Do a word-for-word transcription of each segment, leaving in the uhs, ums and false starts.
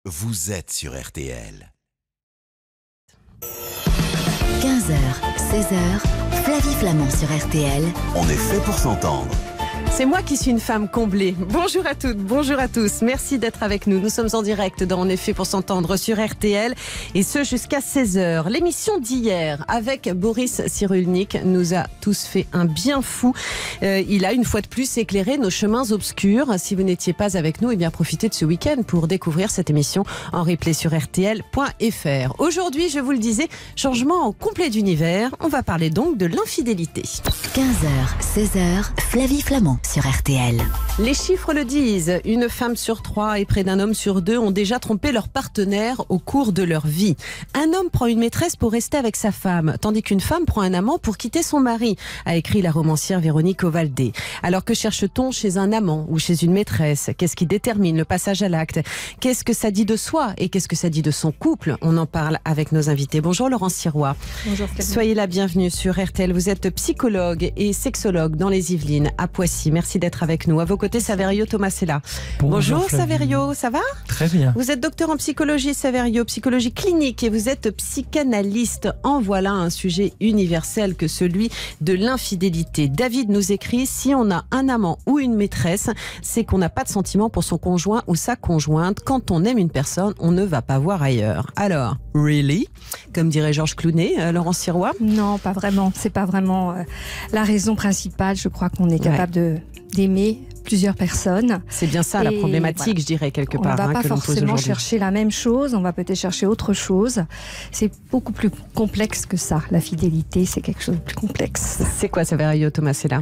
Vous êtes sur R T L. quinze heures, seize heures, Flavie Flamand sur R T L. On est fait pour s'entendre. C'est moi qui suis une femme comblée. Bonjour à toutes, bonjour à tous. Merci d'être avec nous. Nous sommes en direct dans On est fait pour s'entendre sur R T L et ce jusqu'à seize heures. L'émission d'hier avec Boris Cyrulnik nous a tous fait un bien fou. Euh, il a une fois de plus éclairé nos chemins obscurs. Si vous n'étiez pas avec nous, eh bien profitez de ce week-end pour découvrir cette émission en replay sur R T L point F R. Aujourd'hui, je vous le disais, changement complet d'univers. On va parler donc de l'infidélité. quinze heures, seize heures, Flavie Flamand sur R T L. Les chiffres le disent, une femme sur trois et près d'un homme sur deux ont déjà trompé leur partenaire au cours de leur vie. Un homme prend une maîtresse pour rester avec sa femme, tandis qu'une femme prend un amant pour quitter son mari, a écrit la romancière Véronique Ovaldé. Alors que cherche-t-on chez un amant ou chez une maîtresse? Qu'est-ce qui détermine le passage à l'acte? Qu'est-ce que ça dit de soi et qu'est-ce que ça dit de son couple? On en parle avec nos invités. Bonjour Laurence Sirois. Bonjour Camille. Soyez la bienvenue sur R T L. Vous êtes psychologue et sexologue dans les Yvelines, à Poissy. Merci d'être avec nous. À vos côtés, Saverio Tomasella. Bonjour, Bonjour Saverio, ça va? Très bien. Vous êtes docteur en psychologie, Saverio, psychologie clinique, et vous êtes psychanalyste. En voilà un sujet universel que celui de l'infidélité. David nous écrit: si on a un amant ou une maîtresse, c'est qu'on n'a pas de sentiment pour son conjoint ou sa conjointe. Quand on aime une personne, on ne va pas voir ailleurs. Alors, really? Comme dirait Georges Clooney, euh, Laurence Sirois? Non, pas vraiment. C'est pas vraiment euh, la raison principale. Je crois qu'on est capable ouais. de d'aimer plusieurs personnes. C'est bien ça, et la problématique, voilà. Je dirais, quelque part. On ne va hein, pas que forcément chercher la même chose, on va peut-être chercher autre chose. C'est beaucoup plus complexe que ça. La fidélité, c'est quelque chose de plus complexe. C'est quoi, Saverio Tomasella?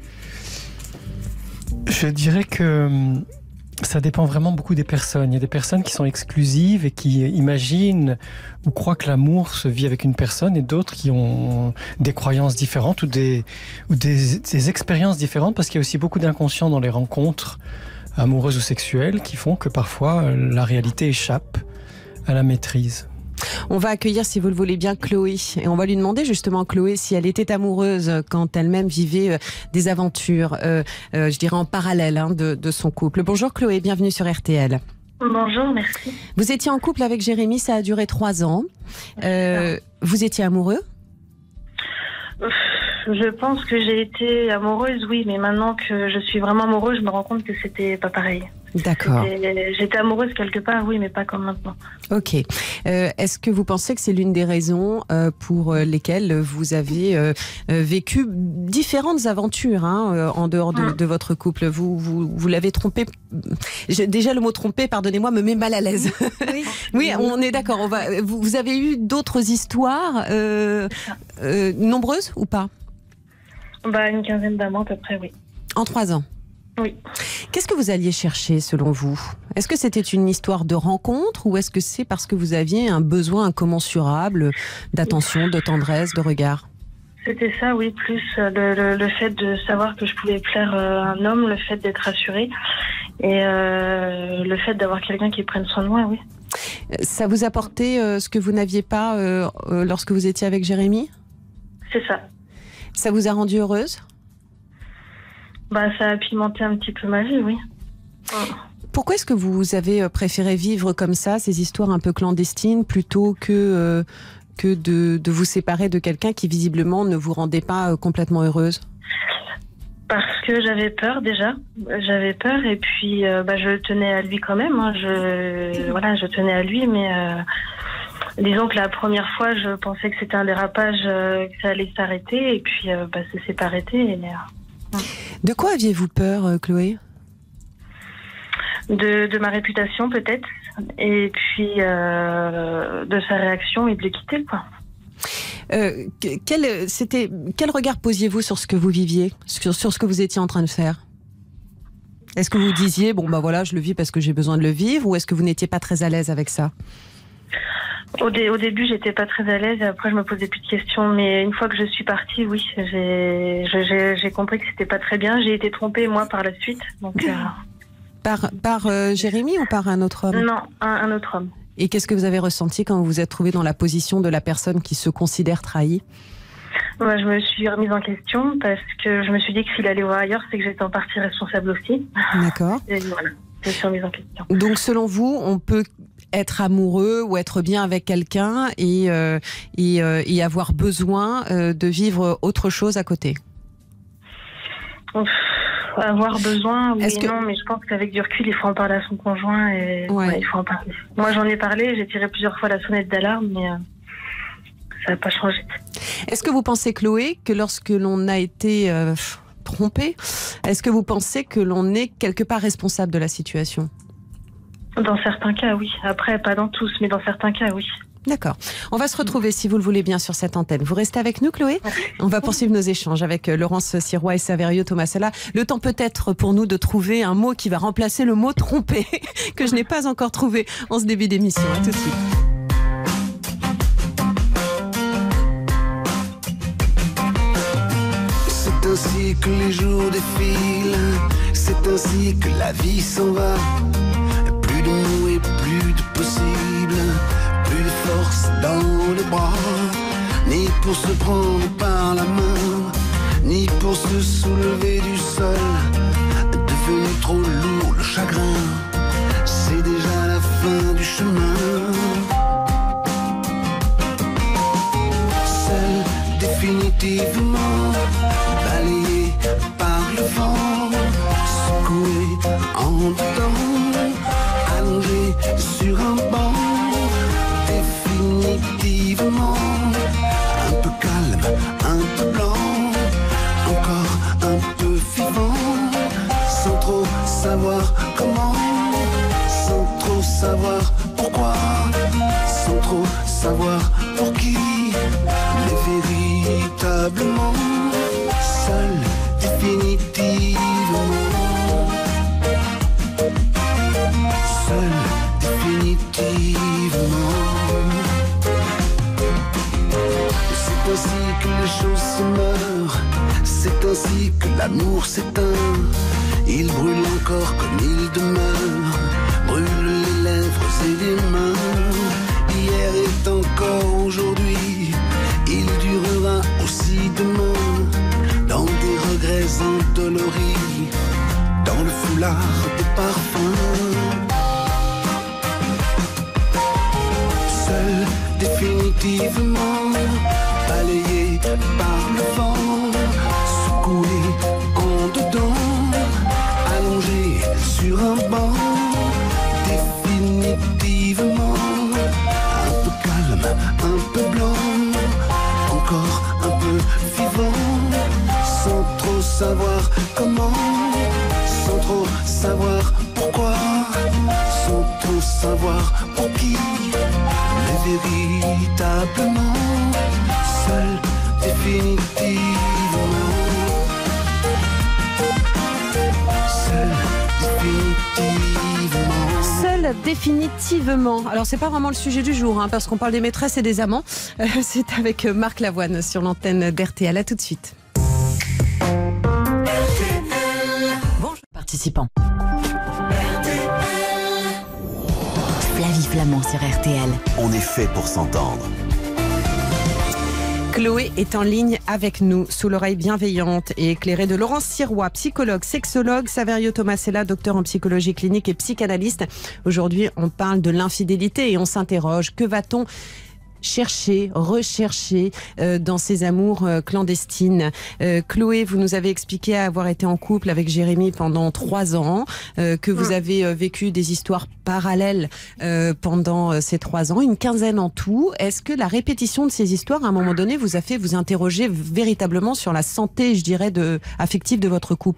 Je dirais que ça dépend vraiment beaucoup des personnes. Il y a des personnes qui sont exclusives et qui imaginent ou croient que l'amour se vit avec une personne, et d'autres qui ont des croyances différentes ou des, ou des, des expériences différentes, parce qu'il y a aussi beaucoup d'inconscients dans les rencontres amoureuses ou sexuelles qui font que parfois la réalité échappe à la maîtrise. On va accueillir, si vous le voulez bien, Chloé. Et on va lui demander justement, Chloé, si elle était amoureuse quand elle-même vivait des aventures, euh, euh, je dirais en parallèle hein, de, de son couple. Bonjour Chloé, bienvenue sur R T L. Bonjour, merci. Vous étiez en couple avec Jérémy, ça a duré trois ans. Euh, vous étiez amoureux? Je pense que j'ai été amoureuse, oui, mais maintenant que je suis vraiment amoureuse, je me rends compte que c'était pas pareil. D'accord. J'étais amoureuse quelque part, oui, mais pas comme maintenant. Ok. Euh, Est-ce que vous pensez que c'est l'une des raisons euh, pour lesquelles vous avez euh, vécu différentes aventures hein, euh, en dehors de, mmh. de votre couple? Vous, vous, vous l'avez trompé. Je, déjà, le mot tromper, pardonnez-moi, me met mal à l'aise. Oui, oui, on est d'accord. On va. Vous, vous avez eu d'autres histoires euh, euh, nombreuses ou pas? Bah, une quinzaine d'amants à peu près, oui. En trois ans? Oui. Qu'est-ce que vous alliez chercher selon vous? Est-ce que c'était une histoire de rencontre ou est-ce que c'est parce que vous aviez un besoin incommensurable d'attention, de tendresse, de regard? C'était ça, oui, plus le, le, le fait de savoir que je pouvais plaire à un homme, le fait d'être rassurée et euh, le fait d'avoir quelqu'un qui prenne soin de moi, oui. Ça vous apportait euh, ce que vous n'aviez pas euh, euh, lorsque vous étiez avec Jérémy? C'est ça. Ça vous a rendue heureuse? Bah, ça a pimenté un petit peu ma vie, oui. Pourquoi est-ce que vous avez préféré vivre comme ça, ces histoires un peu clandestines, plutôt que, euh, que de, de vous séparer de quelqu'un qui visiblement ne vous rendait pas complètement heureuse? Parce que j'avais peur déjà, j'avais peur et puis euh, bah, je tenais à lui quand même. Hein. Je, voilà, je tenais à lui, mais euh, disons que la première fois, je pensais que c'était un dérapage, euh, que ça allait s'arrêter, et puis euh, bah, ça s'est pas arrêté. Et, euh, de quoi aviez-vous peur, Chloé? de, de ma réputation peut-être, et puis euh, de sa réaction et de le quitter, quoi. Euh, quel, c'était, quel regard posiez-vous sur ce que vous viviez, sur, sur ce que vous étiez en train de faire? Est-ce que vous disiez, bon bah voilà, je le vis parce que j'ai besoin de le vivre, ou est-ce que vous n'étiez pas très à l'aise avec ça? Au, dé, au début, j'étais pas très à l'aise, et après je me posais plus de questions, mais une fois que je suis partie, oui, j'ai, j'ai, j'ai compris que c'était pas très bien. J'ai été trompée, moi, par la suite. Donc, euh... Par, par euh, Jérémy ou par un autre homme? Non, un, un autre homme. Et qu'est-ce que vous avez ressenti quand vous vous êtes trouvé dans la position de la personne qui se considère trahie? Moi, je me suis remise en question parce que je me suis dit que s'il allait voir ailleurs, c'est que j'étais en partie responsable aussi. D'accord. Et voilà, je me suis remise en question. Donc, selon vous, on peut être amoureux ou être bien avec quelqu'un et, euh, et, euh, et avoir besoin euh, de vivre autre chose à côté. Ouf, avoir besoin, oui Est-ce et que... non, mais je pense qu'avec du recul, il faut en parler à son conjoint et Ouais. ouais, il faut en parler. Moi, j'en ai parlé, j'ai tiré plusieurs fois la sonnette d'alarme, mais euh, ça n'a pas changé. Est-ce que vous pensez, Chloé, que lorsque l'on a été euh, trompé, est-ce que vous pensez que l'on est quelque part responsable de la situation ? Dans certains cas, oui. Après, pas dans tous, mais dans certains cas, oui. D'accord. On va se retrouver, si vous le voulez bien, sur cette antenne. Vous restez avec nous, Chloé ? On va poursuivre nos échanges avec Laurence Sirois et Saverio Tomasella. Le temps peut-être pour nous de trouver un mot qui va remplacer le mot trompé, que je n'ai pas encore trouvé en ce début d'émission. À tout de suite. C'est ainsi que les jours défilent, c'est ainsi que la vie s'en va. Plus de mots et plus de possible, plus de force dans les bras, ni pour se prendre par la main, ni pour se soulever du sol. Devenu trop lourd le chagrin, c'est déjà la fin du chemin. Seul définitivement balayé par le vent, secoué en dedans, allongé sur un banc, définitivement un peu calme, un peu blanc, encore un peu vivant, sans trop savoir comment, sans trop savoir pourquoi, sans trop savoir pour qui, mais véritablement seul, définitivement. Seul, définitivement. C'est ainsi que les choses se meurent, c'est ainsi que l'amour s'éteint. Il brûle encore comme il demeure, brûle les lèvres et les mains. Hier est encore aujourd'hui, il durera aussi demain, dans des regrets endoloris, dans le foulard des parfums. Seul, définitivement, balayé par le vent, secoué en dedans, allongé sur un banc, définitivement, un peu calme, un peu blanc, encore un peu vivant, sans trop savoir comment, sans trop savoir pourquoi, sans trop savoir pour qui, mais véritablement seul, définitivement. Seul, définitivement. Seul, définitivement. Alors, c'est pas vraiment le sujet du jour, hein, parce qu'on parle des maîtresses et des amants. Euh, c'est avec Marc Lavoine sur l'antenne d'R T L. À tout de suite. Bonjour participants. Flavie Flamand sur R T L. On est fait pour s'entendre. Chloé est en ligne avec nous, sous l'oreille bienveillante et éclairée de Laurence Sirois, psychologue, sexologue, Saverio Tomasella, docteur en psychologie clinique et psychanalyste. Aujourd'hui, on parle de l'infidélité et on s'interroge. Que va-t-on chercher, rechercher euh, dans ces amours euh, clandestines. Euh, Chloé, vous nous avez expliqué avoir été en couple avec Jérémy pendant trois ans, euh, que vous avez euh, vécu des histoires parallèles euh, pendant euh, ces trois ans, une quinzaine en tout. Est-ce que la répétition de ces histoires, à un moment donné, vous a fait vous interroger véritablement sur la santé, je dirais, de, affective de votre couple ?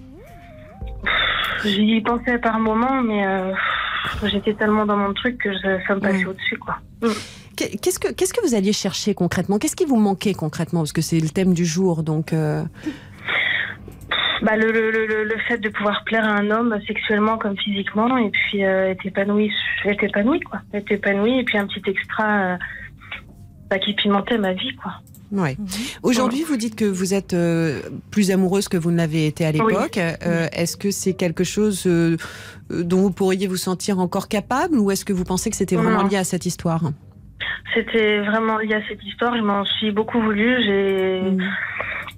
J'y pensais par moments, mais euh, j'étais tellement dans mon truc que je, ça me passait mmh. au-dessus, quoi. Mmh. Qu'est-ce que, qu'est-ce que vous alliez chercher concrètement ? Qu'est-ce qui vous manquait concrètement ? Parce que c'est le thème du jour, donc... Euh... Bah, le, le, le, le fait de pouvoir plaire à un homme sexuellement comme physiquement, et puis euh, être épanoui, être épanoui, quoi. Être épanoui, et puis un petit extra euh, bah, qui pimentait ma vie, quoi. Ouais. Mmh. Aujourd'hui, vous dites que vous êtes euh, plus amoureuse que vous ne l'avez été à l'époque. Oui. Euh, est-ce que c'est quelque chose euh, dont vous pourriez vous sentir encore capable, ou est-ce que vous pensez que c'était vraiment non. lié à cette histoire ? C'était vraiment lié à cette histoire. Je m'en suis beaucoup voulu. J'ai, mmh.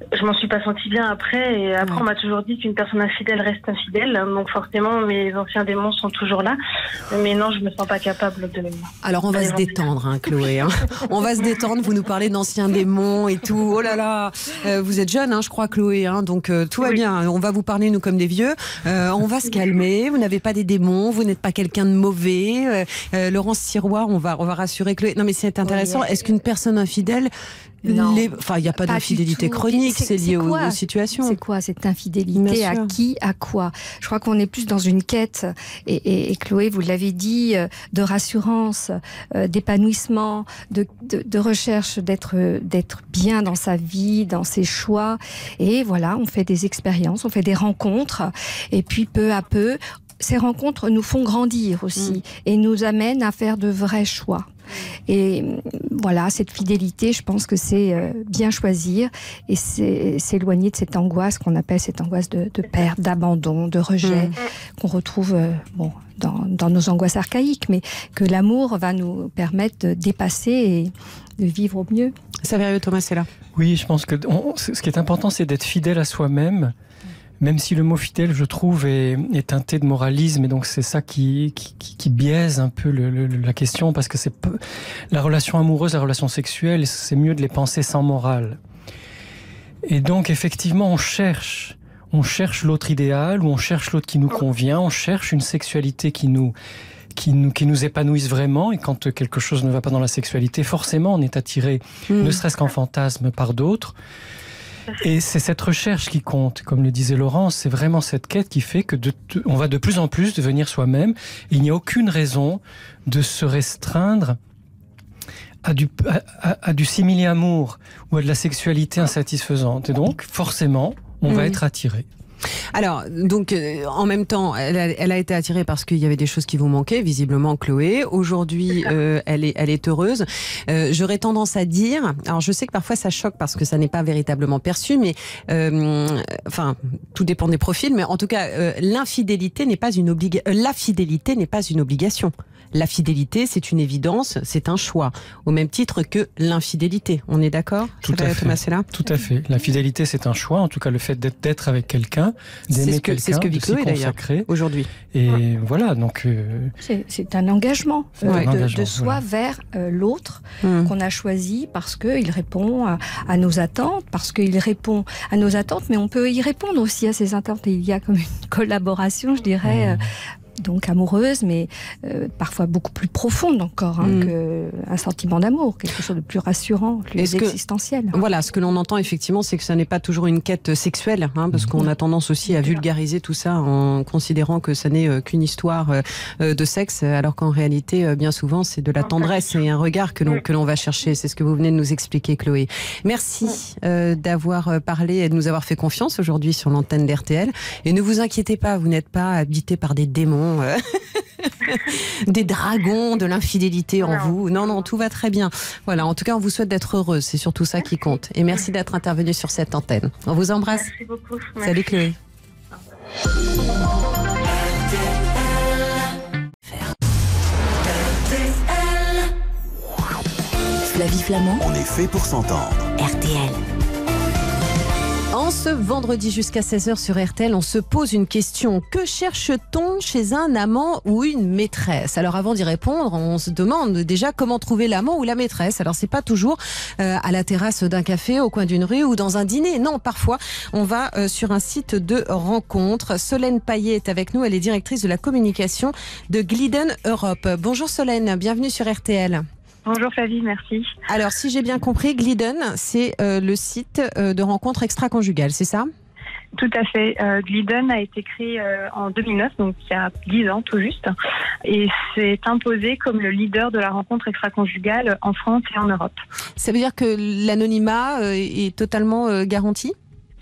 je m'en suis pas sentie bien après. Et après, Ouais. on m'a toujours dit qu'une personne infidèle reste infidèle. Donc forcément, mes anciens démons sont toujours là. Mais non, je me sens pas capable de... Alors on va Allez, se vas-y. détendre, hein, Chloé. Hein. On va se détendre. Vous nous parlez d'anciens démons et tout. Oh là là. Euh, vous êtes jeune, hein, je crois, Chloé. Hein, donc euh, tout va Oui. bien. On va vous parler nous comme des vieux. Euh, on va se calmer. Vous n'avez pas des démons. Vous n'êtes pas quelqu'un de mauvais. Euh, euh, Laurence Sirois, on va on va rassurer Chloé. Non mais c'est intéressant. Oui. Est-ce qu'une personne infidèle, Non. les... enfin il n'y a pas, Pas d'infidélité du tout. chronique, C'est- c'est lié c'est aux, quoi aux situations. C'est quoi cette Bien infidélité? À sûr. qui? À quoi? Je crois qu'on est plus dans une quête, et, et, et Chloé, vous l'avez dit, euh, de rassurance, euh, d'épanouissement, de, de, de recherche d'être d'être bien dans sa vie, dans ses choix. Et voilà, on fait des expériences, on fait des rencontres, et puis peu à peu, ces rencontres nous font grandir aussi, Mm. et nous amènent à faire de vrais choix. Et voilà, cette fidélité, je pense que c'est euh, bien choisir et c'est s'éloigner de cette angoisse qu'on appelle cette angoisse de, de perte, d'abandon, de rejet, Mm. qu'on retrouve euh, bon, dans, dans nos angoisses archaïques, mais que l'amour va nous permettre de dépasser et de vivre au mieux. Saverio Thomas, c'est là. Oui, je pense que on- ce qui est important, c'est d'être fidèle à soi-même. Même si le mot fidèle, je trouve, est, est teinté de moralisme, et donc c'est ça qui, qui, qui- qui biaise un peu le, le- la question, parce que c'est peu- la relation amoureuse, la relation sexuelle, c'est mieux de les penser sans morale. Et donc effectivement, on cherche, on cherche l'autre idéal, ou on cherche l'autre qui nous convient, on cherche une sexualité qui nous qui nous qui nous épanouisse vraiment. Et quand quelque chose ne va pas dans la sexualité, forcément, on est attiré, Mm. ne serait-ce qu'en fantasme, par d'autres. Et c'est cette recherche qui compte, comme le disait Laurence, c'est vraiment cette quête qui fait que de, de- on va de plus en plus devenir soi-même. Et il n'y a aucune raison de se restreindre à du, à, à- à du simili-amour ou à de la sexualité insatisfaisante. Et donc, forcément, on va Mhm. être attiré. Alors, donc, euh, en même temps, elle a, elle a été attirée parce qu'il y avait des choses qui vous manquaient, visiblement, Chloé. Aujourd'hui, euh, elle est, elle est heureuse. Euh, J'aurais tendance à dire, alors je sais que parfois ça choque parce que ça n'est pas véritablement perçu, mais euh, enfin, tout dépend des profils, mais en tout cas, euh, l'infidélité n'est pas une obligation. La fidélité n'est pas une obligation. La fidélité, c'est une évidence, c'est un choix, au même titre que l'infidélité. On est d'accord? Tout à Saverio fait. Thomas, c'est là. Tout à fait. La fidélité, c'est un choix. En tout cas, le fait d'être d'être avec quelqu'un, C'est d'aimer ce que- c'est ce quelqu'un, que vit de s'y Chloé, d'ailleurs. consacrer. Aujourd'hui. Et voilà, donc... euh, C'est c'est un engagement, C'est euh, un de, engagement, de soi voilà. vers euh, l'autre Mmh. qu'on a choisi parce qu'il répond à, à nos attentes, parce qu'il répond à nos attentes, mais on peut y répondre aussi à ces attentes. Et il y a comme une collaboration, je dirais, euh, donc amoureuse, mais euh, parfois beaucoup plus profonde encore hein, Mm. qu'un sentiment d'amour, quelque chose de plus rassurant, plus Est-ce que- existentiel. Voilà, ce que l'on entend effectivement, c'est que ça n'est pas toujours une quête sexuelle, hein, parce qu'on a tendance aussi à vulgariser tout ça en considérant que ça n'est euh, qu'une histoire euh, euh, de sexe, alors qu'en réalité, euh, bien souvent, c'est de la tendresse et un regard que l'on que l'on va chercher. C'est ce que vous venez de nous expliquer, Chloé. Merci euh, d'avoir euh, parlé et de nous avoir fait confiance aujourd'hui sur l'antenne d'R T L. Et ne vous inquiétez pas, vous n'êtes pas habité par des démons. euh, des dragons, de l'infidélité en Non. vous. Non, non, tout va très bien. Voilà, en tout cas, on vous souhaite d'être heureuse. C'est surtout ça qui compte. Et merci d'être intervenue sur cette antenne. On vous embrasse. Merci beaucoup. Merci. Salut Chloé. Flavie Flamand, On est fait pour s'entendre. R T L. En ce vendredi jusqu'à seize heures sur R T L, on se pose une question. Que cherche-t-on chez un amant ou une maîtresse? Alors avant d'y répondre, on se demande déjà comment trouver l'amant ou la maîtresse. Alors c'est pas toujours euh, à la terrasse d'un café, au coin d'une rue ou dans un dîner. Non, parfois on va euh, sur un site de rencontre. Solène Paillet est avec nous, elle est directrice de la communication de Glidden Europe. Bonjour Solène, bienvenue sur R T L. Bonjour Flavie, merci. Alors, si j'ai bien compris, Glidden, c'est euh, le site euh, de rencontres extra-conjugales, c'est ça? Tout à fait. Euh, Glidden a été créé euh, en deux mille neuf, donc il y a dix ans tout juste, et s'est imposé comme le leader de la rencontre extra-conjugale en France et en Europe. Ça veut dire que l'anonymat euh, est totalement euh, garanti?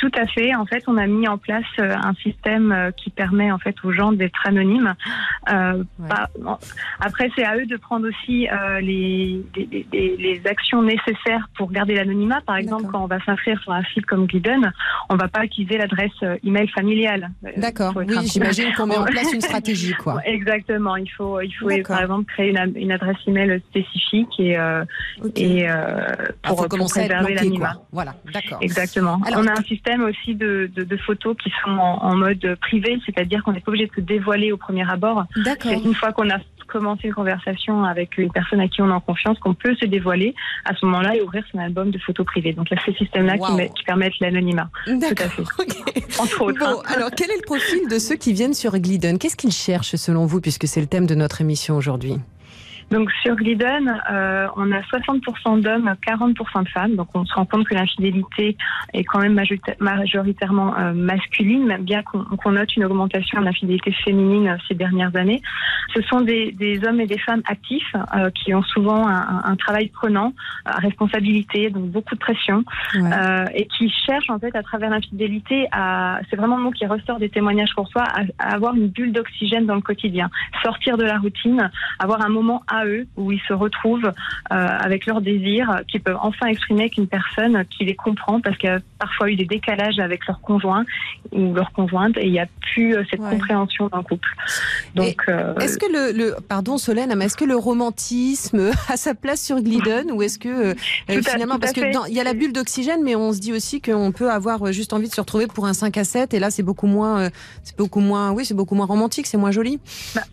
Tout à fait. En fait, on a mis en place euh, un système euh, qui permet en fait aux gens d'être anonymes. Euh, Ouais. pas- bon, après, c'est à eux de prendre aussi euh, les, les, les, les actions nécessaires pour garder l'anonymat. Par exemple, D'accord. quand on va s'inscrire sur un site comme Glidden, on ne va pas utiliser l'adresse euh, email familiale. Euh, D'accord, faut être oui, un peu- j'imagine qu'on met en place une stratégie, quoi. Exactement. Il faut, il faut D'accord. par exemple créer une, une adresse email spécifique et, euh, Ok. et euh, Ah, pour, faut pour commencer à être préserver planqué, l'anonymat. quoi. Voilà, d'accord. Exactement. Alors- on a un système aussi de, de, de photos qui sont en, en mode privé, c'est-à-dire qu'on n'est pas obligé de se dévoiler au premier abord. D'accord. C'est une fois qu'on a commencé une conversation avec une personne à qui on a confiance qu'on peut se dévoiler à ce moment-là et ouvrir son album de photos privées. Donc il y a ces systèmes-là qui, Wow. met- qui permettent l'anonymat, D'accord. tout à fait. Ok. entre autres. Bon, hein. alors quel est le profil de ceux qui viennent sur Glidden? Qu'est-ce qu'ils cherchent selon vous, puisque c'est le thème de notre émission aujourd'hui? Donc sur Glidden, euh, on a soixante pour cent d'hommes, quarante pour cent de femmes. Donc on se rend compte que l'infidélité est quand même majorita- majoritairement euh, masculine, même bien qu'on qu'on note une augmentation de l'infidélité féminine euh, ces dernières années. Ce sont des, des hommes et des femmes actifs euh, qui ont souvent un, un- un travail prenant, à responsabilité, donc beaucoup de pression, Ouais. euh, et qui cherchent en fait à travers l'infidélité à, c'est vraiment le mot qui ressort des témoignages pour soi, à, à avoir une bulle d'oxygène dans le quotidien, sortir de la routine, avoir un moment à eux où ils se retrouvent euh, avec leurs désirs, qui peuvent enfin exprimer qu'une personne qui les comprend, parce qu'il y a parfois eu des décalages avec leur conjoint ou leur conjointe et il n'y a plus euh, cette Ouais. compréhension d'un couple. Donc, euh, Est-ce que le, le pardon Solène, mais est-ce que le romantisme a sa place sur Glidden ou est-ce que euh, Tout à- finalement, tout à parce que fait. dans- il y a la bulle d'oxygène, mais on se dit aussi qu'on peut avoir euh, juste envie de se retrouver pour un cinq à sept et là c'est beaucoup moins, euh, c'est beaucoup moins, oui c'est beaucoup moins romantique, c'est moins joli.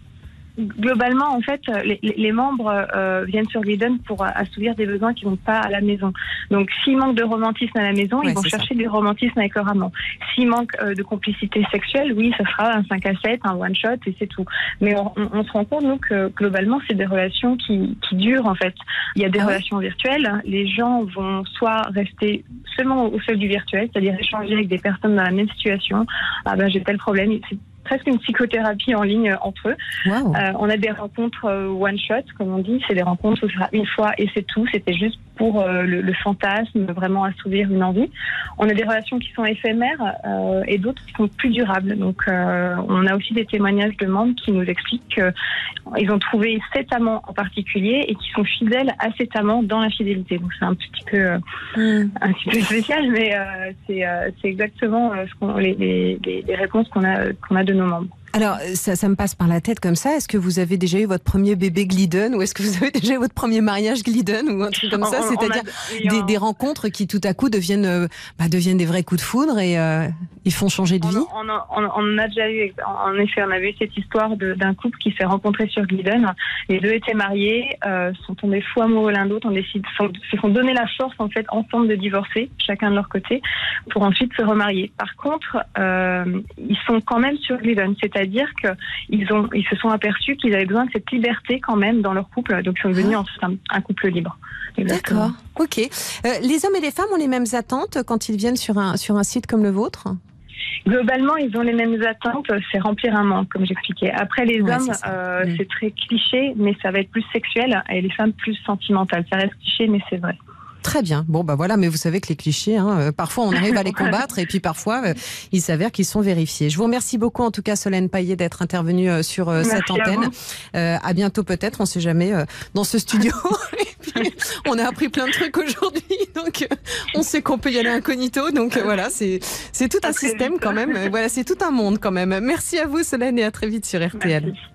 globalement, en fait, les, les membres euh, viennent sur Glidden pour assouvir des besoins qui n'ont pas à la maison. Donc, s'il manque de romantisme à la maison, Ouais, ils vont c'est chercher du romantisme avec leur amant. S'il manque euh, de complicité sexuelle, oui, ce sera un cinq à sept, un one-shot, et c'est tout. Mais on, on, on se rend compte, nous, que globalement, c'est des relations qui, qui durent, en fait. Il y a des Ah ouais. relations virtuelles. Les gens vont soit rester seulement au seul du virtuel, c'est-à-dire échanger avec des personnes dans la même situation. Ah ben, j'ai tel problème. C'est presque une psychothérapie en ligne entre eux. Wow. Euh, on a des rencontres euh, one shot, comme on dit, c'est des rencontres où ce sera une fois et c'est tout. C'était juste pour euh, le, le fantasme, vraiment assouvir une envie. On a des relations qui sont éphémères euh, et d'autres qui sont plus durables. Donc, euh, on a aussi des témoignages de membres qui nous expliquent qu'ils ont trouvé cet amant en particulier et qui sont fidèles à cet amant dans l'infidélité. Donc, c'est un petit peu, euh, Mm. un petit peu spécial, mais euh, c'est, euh, c'est exactement euh, ce qu'on, les, les, les, les réponses qu'on a, qu'on a de nos membres. Alors, ça, ça me passe par la tête comme ça. Est-ce que vous avez déjà eu votre premier bébé Glidden ou est-ce que vous avez déjà eu votre premier mariage Glidden ou un truc comme ça? On- on- on a- C'est-à-dire et des, on- des rencontres qui tout à coup deviennent, euh, bah, deviennent des vrais coups de foudre et euh, ils font changer de On, vie. on, on, on en a déjà eu, en effet, on avait eu cette histoire de, d'un couple qui s'est rencontré sur Glidden. Les deux étaient mariés, euh, sont tombés fous amoureux l'un d'autre, on décide, sont, se sont donné la force en fait ensemble de divorcer, chacun de leur côté, pour ensuite se remarier. Par contre, euh, ils sont quand même sur Glidden, c'est-à-dire que ils ont, ils se sont aperçus qu'ils avaient besoin de cette liberté quand même dans leur couple, donc ils sont devenus Ah. ensuite un, un couple libre. Exactement. D'accord. Ok. Euh, les hommes et les femmes ont les mêmes attentes quand ils viennent sur un, sur un site comme le vôtre? Globalement, ils ont les mêmes attentes, c'est remplir un manque, comme j'expliquais. Après, les Ouais, hommes, c'est ça. euh, Mm. c'est très cliché, mais ça va être plus sexuel, et les femmes plus sentimentales. Ça reste cliché, mais c'est vrai. Très bien. Bon, bah voilà, mais vous savez que les clichés, hein, euh, parfois on arrive à les combattre et puis parfois euh, il s'avère qu'ils sont vérifiés. Je vous remercie beaucoup en tout cas Solène Paillet d'être intervenue euh, sur euh, cette Merci à antenne. vous. Euh, à bientôt peut-être, on sait jamais, euh, dans ce studio. Et puis, on a appris plein de trucs aujourd'hui, donc euh, on sait qu'on peut y aller incognito. Donc euh, voilà, c'est c'est tout un À très système vite. quand même. Euh, Voilà, c'est tout un monde quand même. Merci à vous Solène et à très vite sur R T L. Merci.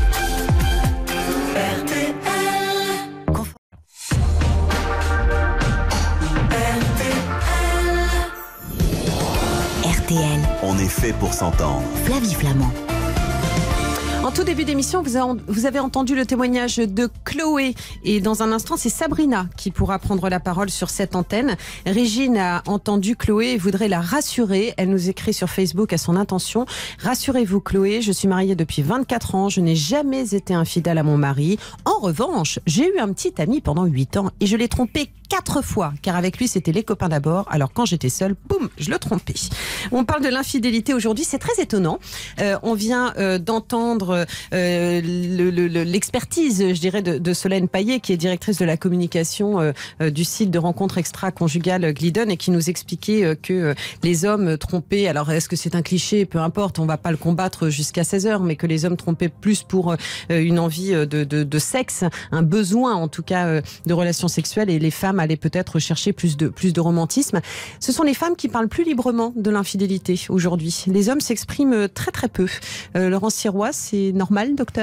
R T L, On est fait pour s'entendre. Flavie Flamand. En tout début d'émission, vous, a- vous avez entendu le témoignage de Chloé. Et dans un instant, c'est Sabrina qui pourra prendre la parole sur cette antenne. Régine a entendu Chloé et voudrait la rassurer. Elle nous écrit sur Facebook à son intention. Rassurez-vous Chloé, je suis mariée depuis vingt-quatre ans. Je n'ai jamais été infidèle à mon mari. En revanche, j'ai eu un petit ami pendant huit ans et je l'ai trompé quatre fois, car avec lui, c'était les copains d'abord. Alors quand j'étais seule, boum, je le trompais. On parle de l'infidélité aujourd'hui, c'est très étonnant. Euh, on vient euh, d'entendre euh, le, le, l'expertise, je dirais, de, de Solène Payet, qui est directrice de la communication euh, euh, du site de rencontres extra-conjugales Glidden, et qui nous expliquait euh, que euh, les hommes trompaient, alors est-ce que c'est un cliché, peu importe, on va pas le combattre jusqu'à seize heures, mais que les hommes trompaient plus pour euh, une envie de, de, de sexe, un besoin en tout cas euh, de relations sexuelles, et les femmes allaient peut-être chercher plus de, plus de romantisme. Ce sont les femmes qui parlent plus librement de l'infidélité aujourd'hui. Les hommes s'expriment très très peu. Euh, Laurence Sirois, c'est normal, docteur ?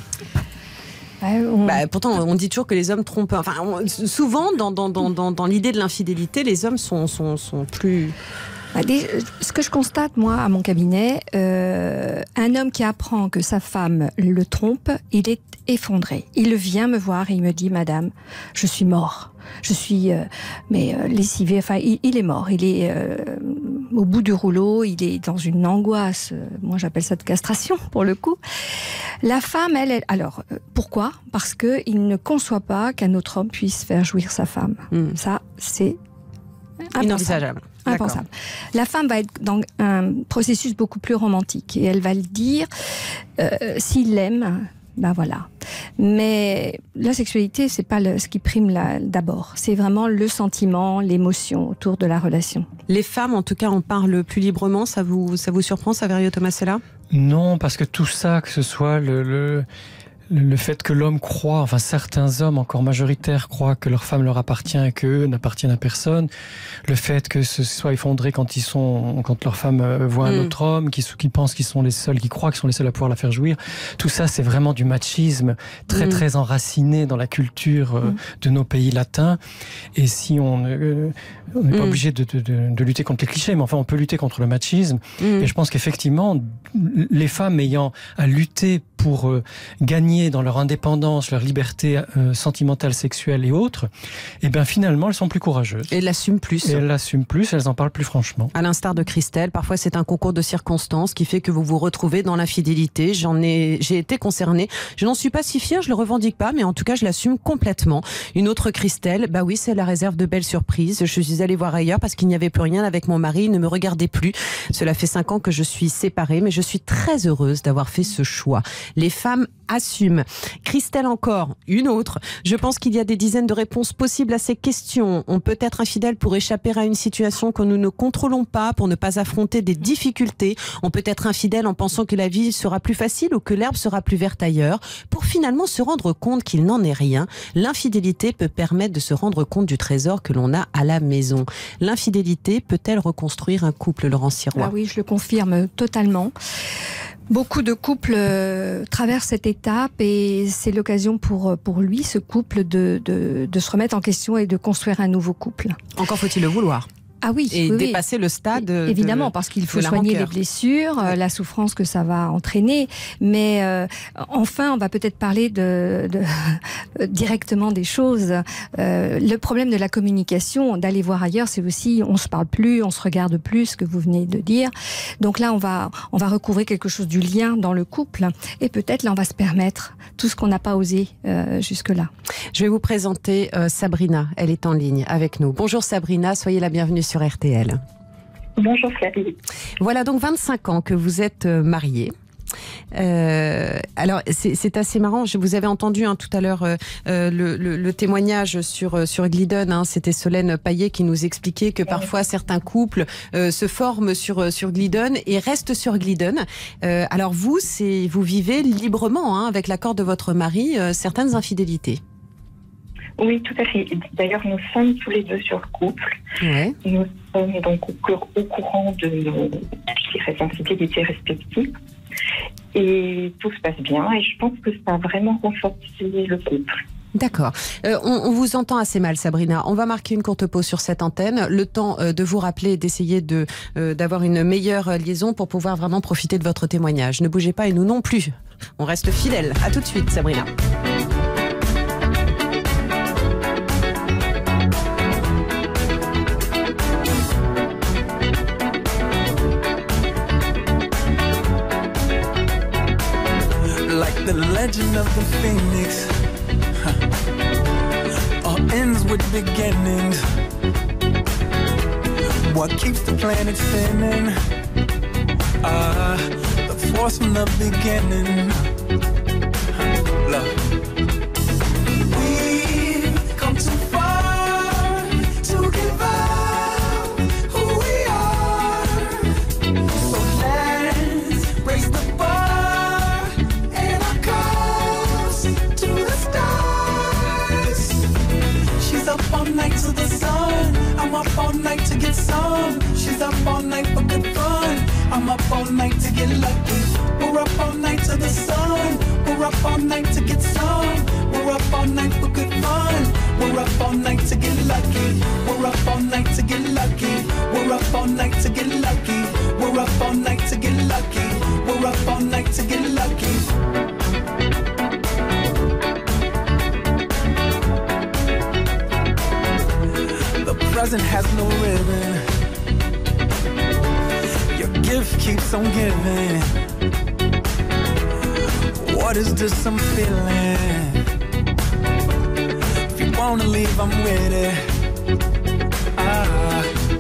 On... Bah, pourtant, on dit toujours que les hommes trompent. Enfin, on, souvent, dans, dans, dans, dans, dans l'idée de l'infidélité, les hommes sont, sont, sont plus... Ce que je constate, moi, à mon cabinet, euh, un homme qui apprend que sa femme le trompe, il est effondré. Il vient me voir et il me dit, madame, je suis mort. Je suis euh, mais euh, lessivé. Enfin, il, il est mort. Il est euh, au bout du rouleau. Il est dans une angoisse. Euh, moi, j'appelle ça de castration, pour le coup. La femme, elle, elle alors, euh, pourquoi ? Parce que il ne conçoit pas qu'un autre homme puisse faire jouir sa femme. Mmh. Ça, c'est inenvisageable. Impensable. La femme va être dans un processus beaucoup plus romantique et elle va le dire euh, s'il l'aime, ben voilà. Mais la sexualité, c'est pas le, ce qui prime la, d'abord. C'est vraiment le sentiment, l'émotion autour de la relation. Les femmes, en tout cas, en parlent plus librement. Ça vous, ça vous surprend, Saverio Tomasella ? Non, parce que tout ça, que ce soit le... le... Le fait que l'homme croit, enfin certains hommes encore majoritaires croient que leur femme leur appartient et qu'eux n'appartiennent à personne. Le fait que ce soit effondré quand ils sont, quand leur femme voit un mmh. autre homme, qui, qui pensent qu'ils sont les seuls, qui croient qu'ils sont les seuls à pouvoir la faire jouir. Tout ça, c'est vraiment du machisme très mmh. très enraciné dans la culture mmh. de nos pays latins. Et si on euh, on n'est pas mmh. obligé de, de, de, de lutter contre les clichés, mais enfin on peut lutter contre le machisme. Mmh. Et je pense qu'effectivement, les femmes ayant à lutter pour euh, gagner dans leur indépendance, leur liberté euh, sentimentale, sexuelle et autres, et bien finalement elles sont plus courageuses. Et elles l'assument plus. Et elles l'assument plus, elles en parlent plus franchement. À l'instar de Christelle, parfois c'est un concours de circonstances qui fait que vous vous retrouvez dans l'infidélité. J'en ai, j'ai été concernée. Je n'en suis pas si fière, je le revendique pas, mais en tout cas je l'assume complètement. Une autre Christelle, bah oui, c'est la réserve de belles surprises. Je suis allée voir ailleurs parce qu'il n'y avait plus rien avec mon mari, il ne me regardait plus. Cela fait cinq ans que je suis séparée, mais je suis très heureuse d'avoir fait ce choix. Les femmes assument. Christelle encore, une autre. Je pense qu'il y a des dizaines de réponses possibles à ces questions. On peut être infidèle pour échapper à une situation que nous ne contrôlons pas, pour ne pas affronter des difficultés. On peut être infidèle en pensant que la vie sera plus facile ou que l'herbe sera plus verte ailleurs, pour finalement se rendre compte qu'il n'en est rien. L'infidélité peut permettre de se rendre compte du trésor que l'on a à la maison. L'infidélité peut-elle reconstruire un couple, Laurence Sirois ? Ah oui, je le confirme totalement. Beaucoup de couples euh, traversent cette étape et c'est l'occasion pour, pour lui, ce couple, de, de, de se remettre en question et de construire un nouveau couple. Encore faut-il le vouloir. Ah oui, et oui, dépasser oui. le stade. Et, évidemment, de, parce qu'il faut soigner soigner rancœur. les blessures, ouais. la souffrance que ça va entraîner. Mais euh, enfin, on va peut-être parler de, de directement des choses. Euh, le problème de la communication, d'aller voir ailleurs, c'est aussi on se parle plus, on se regarde plus, ce que vous venez de dire. Donc là, on va on va recouvrir quelque chose du lien dans le couple, et peut-être là, on va se permettre tout ce qu'on n'a pas osé euh, jusque-là. Je vais vous présenter euh, Sabrina. Elle est en ligne avec nous. Bonjour Sabrina, soyez la bienvenue sur R T L. Bonjour Flavie. Voilà donc vingt-cinq ans que vous êtes mariée. Euh, alors c'est, c'est assez marrant. Je vous avais entendu hein, tout à l'heure euh, le, le, le témoignage sur sur Glidden. Hein, c'était Solène Payet qui nous expliquait que parfois certains couples euh, se forment sur sur Glidden et restent sur Glidden. Euh, alors vous, c'est vous vivez librement hein, avec l'accord de votre mari euh, certaines infidélités. Oui, tout à fait. D'ailleurs, nous sommes tous les deux sur le couple. Ouais. Nous sommes donc au, au courant de nos infidélités respectives. Et tout se passe bien. Et je pense que ça a vraiment renforcé le couple. D'accord. Euh, on, on vous entend assez mal, Sabrina. On va marquer une courte pause sur cette antenne. Le temps euh, de vous rappeler et d'essayer de, euh, d'avoir une meilleure liaison pour pouvoir vraiment profiter de votre témoignage. Ne bougez pas et nous non plus. On reste fidèles. À tout de suite, Sabrina. Like the legend of the phoenix, huh. All ends with with beginnings. What keeps the planet spinning? Ah, uh, the force from the beginning. Love. We've come too far to give up who we are. So let's raise the bar and our cups to the stars. She's up all night to the sun. I'm up all night to get some. She's up all night for good fun. I'm up all night to get lucky. We're up all night to the sun. We're up all night to get some. We're up all night for good fun. We're up all night to get lucky. We're up all night to get lucky. We're up all night to get lucky. We're up all night to get lucky. We're up all night to get lucky. The present has no ribbon. Your gift keeps on giving. What is this I'm feeling? If you wanna leave, I'm with it. Ah.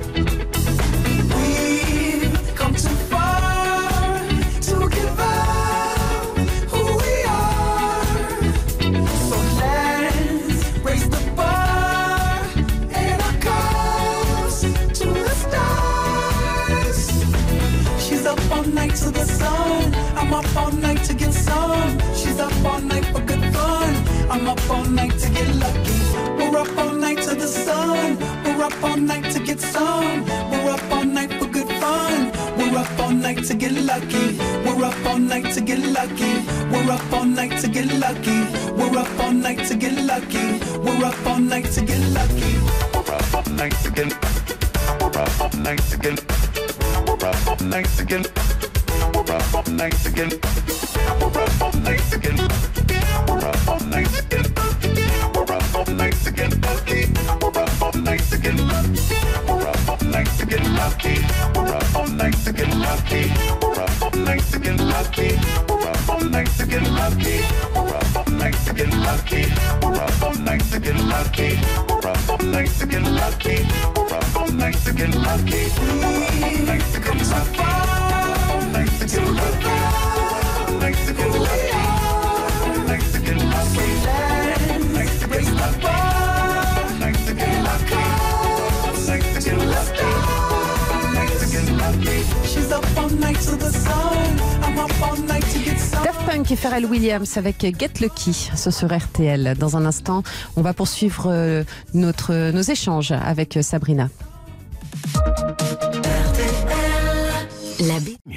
We've come too far to give up who we are. So let's raise the bar and our cups to the stars. She's up all night to the sun. I'm up all night to get some. She's up all night for good fun. I'm up all night to get lucky. We're up all night to the sun. We're up all night to get some. We're up all night for good fun. We're up all night to get lucky. We're up all night to get lucky. We're up all night to get lucky. We're up all night to get lucky. We're up all night to get lucky. We're up all night to get. We're up all night to get. We're up all night to get. We're up all night to get. We're up all night to get. We're up all night to get. We're up all night to get lucky. We're up all night to get lucky. We're up all night to get lucky. We're up all night to get lucky. We're up all night to get lucky. We're up all night to get lucky. We're up all night to get lucky. We're up all night to get lucky. We're up all night to get lucky. We're up all night to get lucky. We're up all night to get lucky. Night to get lucky. Night to get lucky. Night to get lucky. Night to get lucky. Night to get lucky. Night to get lucky. Night to get lucky. She's up all night to the sun. I'm up all night to get some. Daft Punk et Pharrell Williams avec Get Lucky, ce sur R T L. Dans un instant, on va poursuivre notre, nos échanges avec Sabrina. La B. Mieux.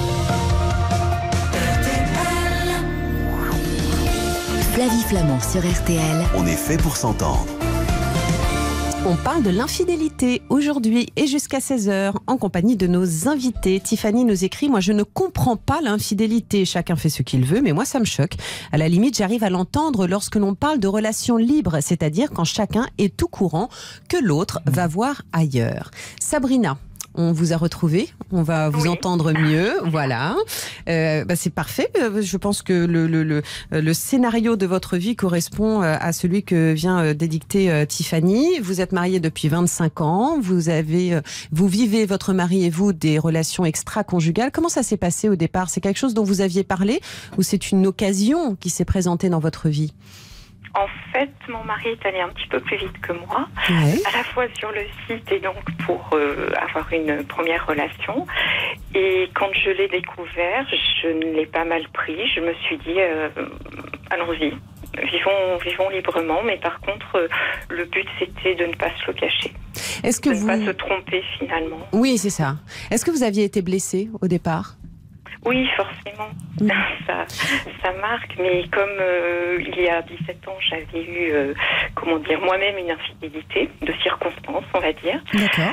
Flavie Flamand sur R T L. On est fait pour s'entendre. On parle de l'infidélité aujourd'hui et jusqu'à seize heures en compagnie de nos invités. Tiffany nous écrit « Moi, je ne comprends pas l'infidélité. Chacun fait ce qu'il veut, mais moi, ça me choque. À la limite, j'arrive à l'entendre lorsque l'on parle de relations libres, c'est-à-dire quand chacun est tout courant que l'autre va voir ailleurs. » Sabrina, on vous a retrouvé, on va vous oui. entendre mieux, voilà. Euh, bah c'est parfait. Je pense que le, le, le, le scénario de votre vie correspond à celui que vient d'édicter Tiffany. Vous êtes mariée depuis vingt-cinq ans. Vous avez, vous vivez, votre mari et vous, des relations extra-conjugales. Comment ça s'est passé au départ? C'est quelque chose dont vous aviez parlé ou c'est une occasion qui s'est présentée dans votre vie? En fait, mon mari est allé un petit peu plus vite que moi, ouais. à la fois sur le site et donc pour euh, avoir une première relation. Et quand je l'ai découvert, je ne l'ai pas mal pris. Je me suis dit, euh, allons-y, vivons, vivons librement. Mais par contre, euh, le but, c'était de ne pas se le cacher. Est-ce que de vous... ne pas se tromper finalement. Oui, c'est ça. Est-ce que vous aviez été blessée au départ ? Oui, forcément, mmh. ça, ça marque, mais comme euh, il y a dix-sept ans, j'avais eu, euh, comment dire, moi-même une infidélité de circonstances, on va dire. D'accord.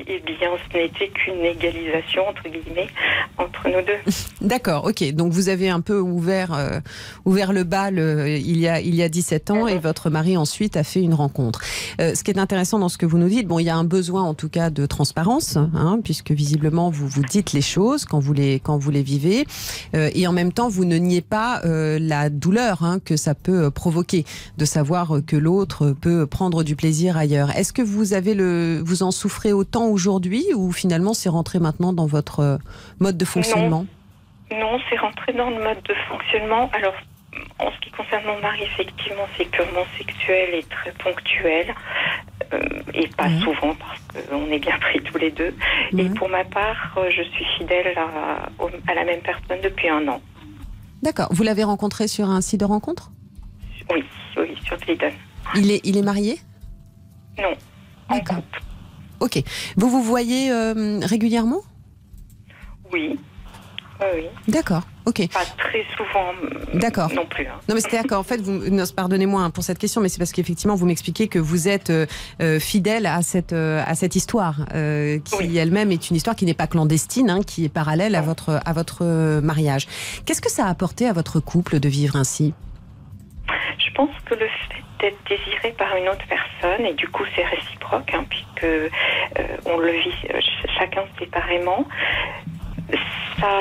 eh bien, ce n'était qu'une égalisation, entre guillemets, entre nous deux. D'accord, ok. Donc vous avez un peu ouvert, euh, ouvert le bal euh, il, y a, il y a dix-sept ans, et votre mari ensuite a fait une rencontre. Euh, ce qui est intéressant dans ce que vous nous dites, bon, il y a un besoin en tout cas de transparence, hein, puisque visiblement vous vous dites les choses quand vous les, quand vous les vivez, euh, et en même temps vous ne niez pas euh, la douleur hein, que ça peut provoquer, de savoir que l'autre peut prendre du plaisir ailleurs. Est-ce que vous avez le, vous en souffrez autant aujourd'hui, ou finalement c'est rentré maintenant dans votre mode de fonctionnement ? Non, non, c'est rentré dans le mode de fonctionnement. Alors, en ce qui concerne mon mari, effectivement, c'est purement sexuel et très ponctuel, euh, et pas mmh. souvent parce qu'on est bien pris tous les deux. Mmh. Et pour ma part, je suis fidèle à, à la même personne depuis un an. D'accord. Vous l'avez rencontré sur un site de rencontre ? Oui, oui, sur Tinder. Il est, il est marié ? Non. D'accord. Ok. Vous vous voyez euh, régulièrement ? Oui. Oui, oui. D'accord. Ok. Pas très souvent. D'accord. Non plus. Hein. Non, mais c'est-à-dire qu'en fait, vous, non, pardonnez-moi hein, pour cette question, mais c'est parce qu'effectivement, vous m'expliquez que vous êtes euh, euh, fidèle à cette euh, à cette histoire, euh, qui oui. elle-même est une histoire qui n'est pas clandestine, hein, qui est parallèle non. à votre à votre mariage. Qu'est-ce que ça a apporté à votre couple de vivre ainsi ? Je pense que le fait d'être désiré par une autre personne, et du coup c'est réciproque, hein, puisque euh, on le vit euh, chacun séparément, ça,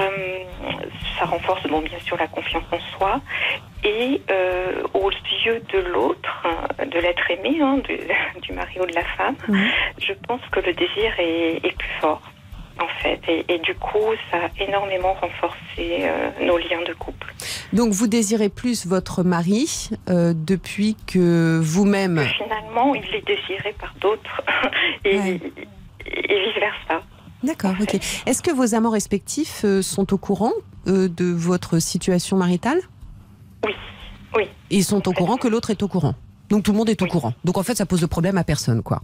ça renforce bon, bien sûr la confiance en soi, et euh, aux yeux de l'autre, de l'être aimé, hein, du, du mari ou de la femme, mmh. je pense que le désir est, est plus fort. En fait, et, et du coup, ça a énormément renforcé euh, nos liens de couple. Donc, vous désirez plus votre mari euh, depuis que vous-même... Que finalement, il est désiré par d'autres, et, ouais. et, et vice-versa. D'accord, en fait. Ok. Est-ce que vos amants respectifs euh, sont au courant euh, de votre situation maritale ? Oui, oui. Et ils sont au courant que l'autre est au courant ? Donc, tout le monde est au oui. courant. Donc, en fait, ça pose de problème à personne, quoi.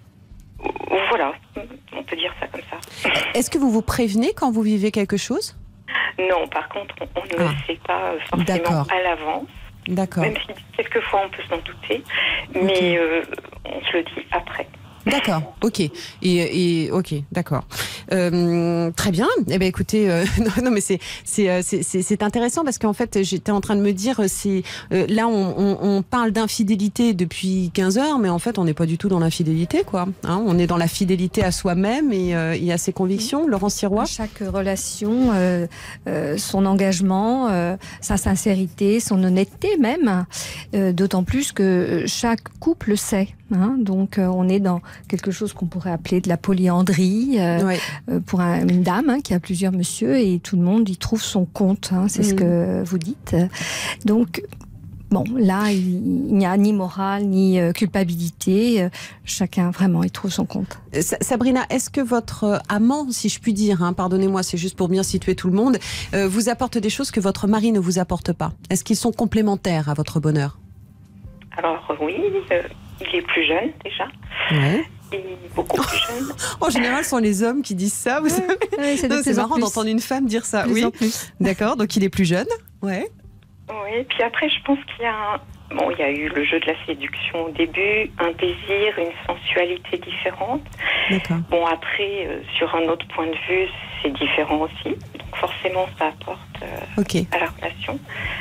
Voilà, on peut dire ça comme ça. Est-ce que vous vous prévenez quand vous vivez quelque chose ? Non, par contre, on, on ne ah. le sait pas forcément D'accord. à l'avance. D'accord. Même si quelquefois on peut s'en douter, mais okay. euh, on se le dit après. D'accord, ok. Et, et ok, d'accord. Euh, très bien. Eh bien, écoutez, euh, non, non, mais c'est c'est c'est c'est intéressant parce qu'en fait, j'étais en train de me dire, c'est euh, là, on, on, on parle d'infidélité depuis quinze heures, mais en fait, on n'est pas du tout dans l'infidélité, quoi. Hein, on est dans la fidélité à soi-même et, euh, et à ses convictions. Laurence Sirois. Chaque relation, euh, euh, son engagement, euh, sa sincérité, son honnêteté même. Euh, D'autant plus que chaque couple le sait. Hein, donc, euh, on est dans quelque chose qu'on pourrait appeler de la polyandrie euh, ouais. euh, pour un, une dame hein, qui a plusieurs messieurs et tout le monde y trouve son compte. Hein, c'est mmh. ce que vous dites. Donc, bon, là, il, il n'y a ni morale ni euh, culpabilité. Euh, chacun vraiment y trouve son compte. Sabrina, est-ce que votre amant, si je puis dire, hein, pardonnez-moi, c'est juste pour bien situer tout le monde, euh, vous apporte des choses que votre mari ne vous apporte pas ? Est-ce qu'ils sont complémentaires à votre bonheur ? Alors oui. Euh... Il est plus jeune déjà. Ouais. Et beaucoup plus jeune. En général, ce sont les hommes qui disent ça. Vous savez. Ouais, c'est, c'est marrant d'entendre une femme dire ça. Plus oui. En plus. D'accord. Donc il est plus jeune. Ouais. Oui. Puis après, je pense qu'il y a un... bon, il y a eu le jeu de la séduction au début, un désir, une sensualité différente. D'accord. Bon, après, euh, sur un autre point de vue, c'est différent aussi. Donc forcément, ça apporte euh, okay. à la relation.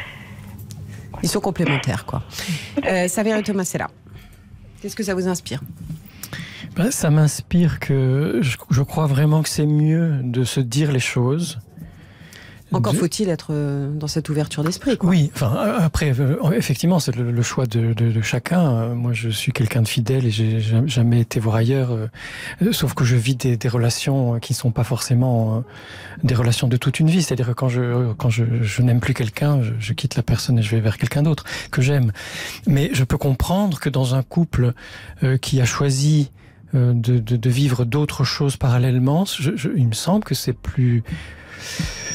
Ils sont complémentaires, quoi. euh, Saverio Tomasella. Qu'est-ce que ça vous inspire ? Ben, ça m'inspire que je, je crois vraiment que c'est mieux de se dire les choses. Encore de... faut-il être dans cette ouverture d'esprit, quoi. Oui, enfin, après, effectivement, c'est le, le choix de, de, de chacun. Moi, je suis quelqu'un de fidèle et j'ai jamais été voir ailleurs. Sauf que je vis des, des relations qui ne sont pas forcément des relations de toute une vie. C'est-à-dire que quand je, quand je, je n'aime plus quelqu'un, je, je quitte la personne et je vais vers quelqu'un d'autre que j'aime. Mais je peux comprendre que dans un couple euh, qui a choisi euh, de, de, de vivre d'autres choses parallèlement, je, je, il me semble que c'est plus...